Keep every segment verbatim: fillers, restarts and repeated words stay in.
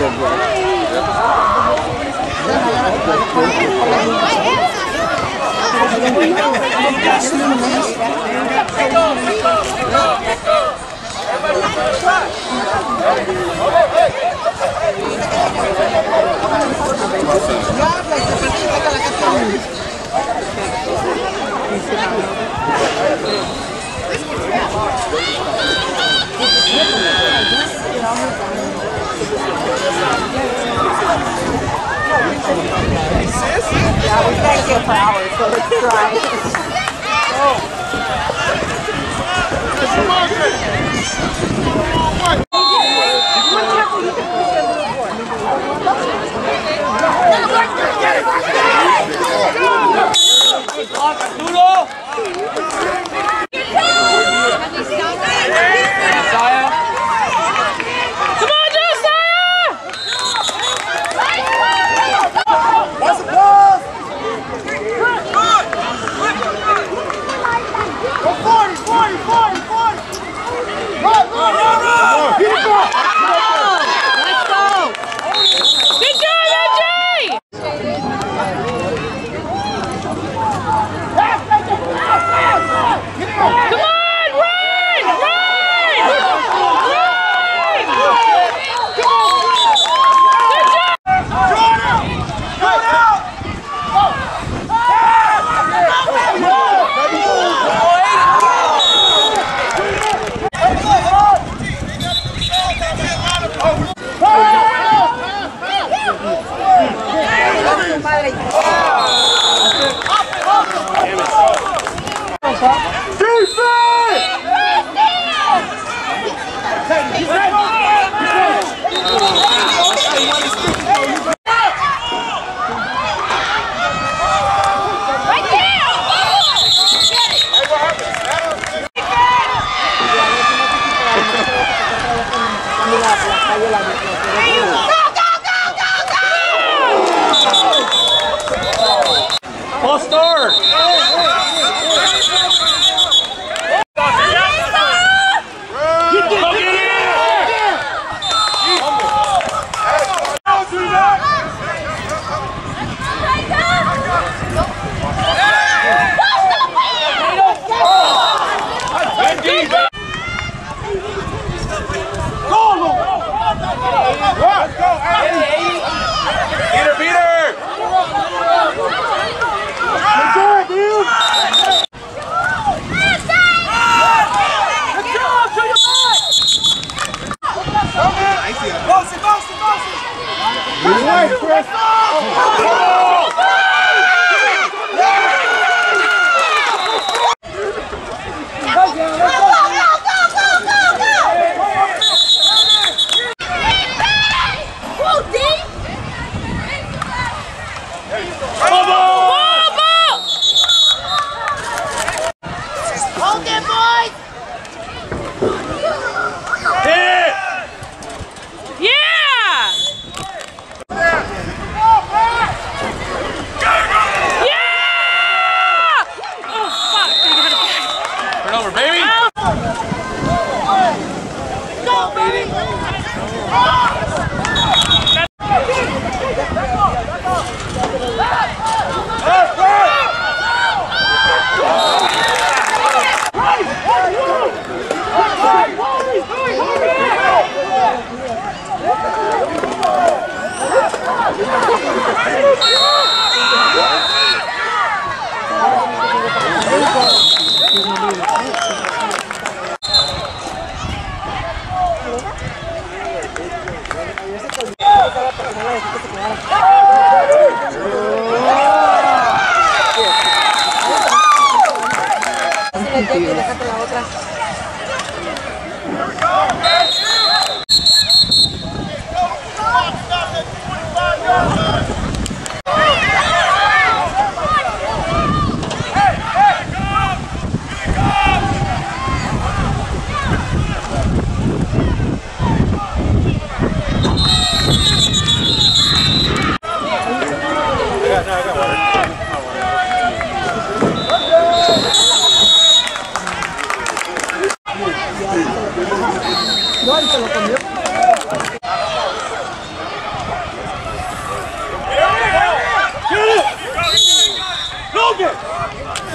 Yeah, we can't get for hours, so let's try. False start!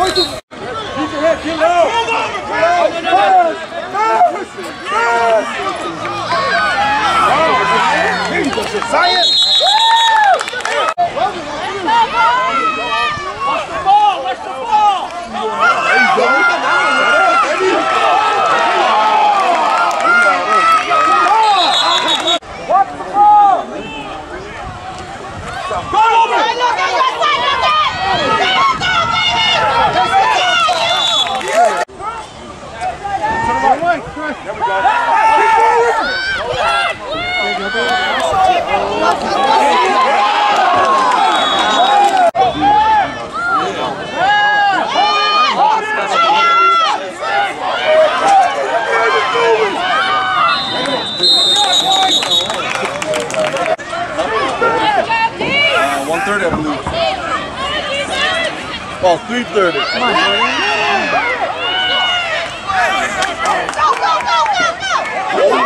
your head, get low. Science! Watch the ball! Watch the ball! There you go. Watch the ball! Go over! There we go. one thirty, I believe. Oh, three thirty. Come on, go, go, go, go, go!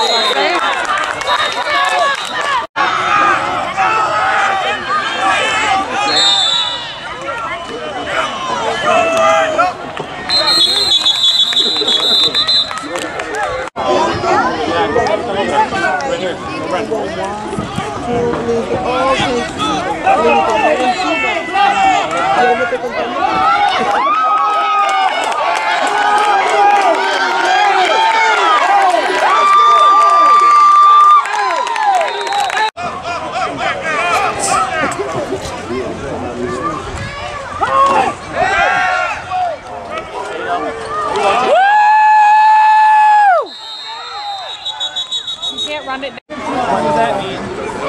Run it. What does that mean?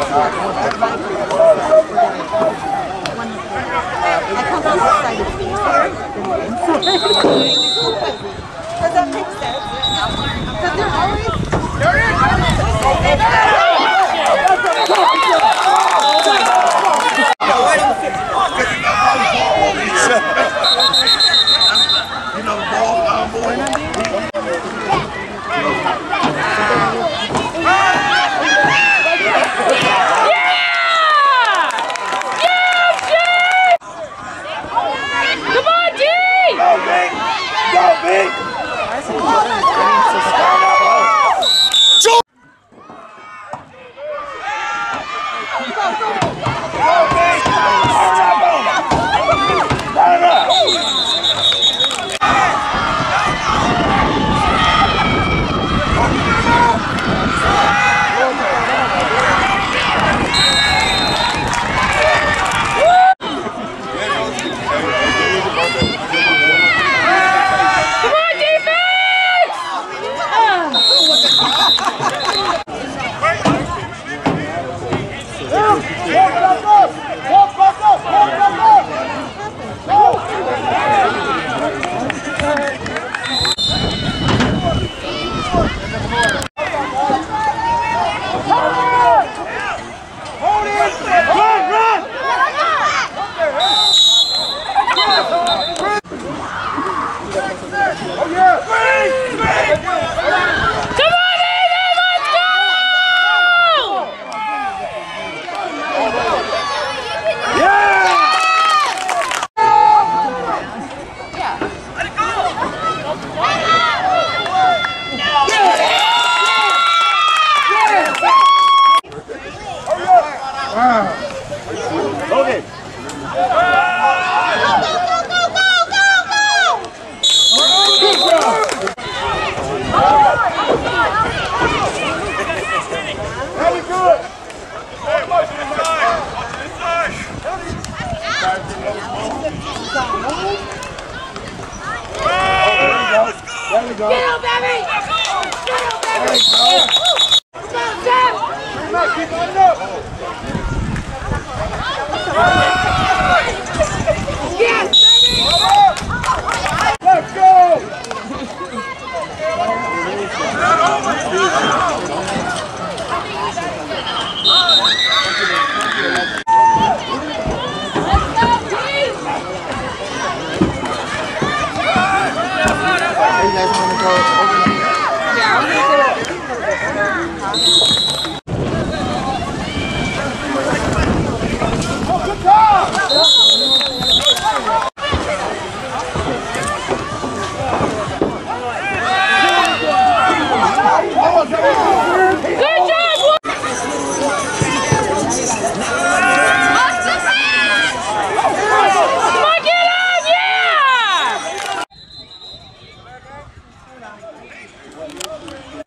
I come from this side of things. Does that make sense? Because they're always... You know the ball down, boy. There we go. Get him, baby! Get him, baby! Come on, Sam! Keep on up. Yes, baby! Let's go! You guys want to go over here? Yeah, I'm going to do Oh, good job! Hey,